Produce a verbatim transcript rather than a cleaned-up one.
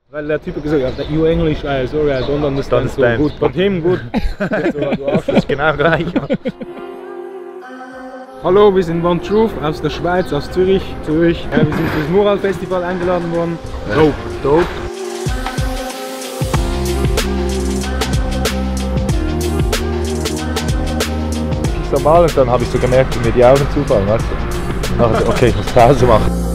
Weil der Typ hat gesagt, you English, uh, sorry, I don't understand, Don't so understand. good, but him good. So, du Arsch. Das ist genau gleich. Hallo, wir sind One Truth aus der Schweiz, aus Zürich. Zürich. Ja, wir sind fürs Mural Festival eingeladen worden. Dope, dope. So mal und dann habe ich so gemerkt, wie mir die Augen zufallen, weißt du? Und nachher so, okay, ich muss Pause machen.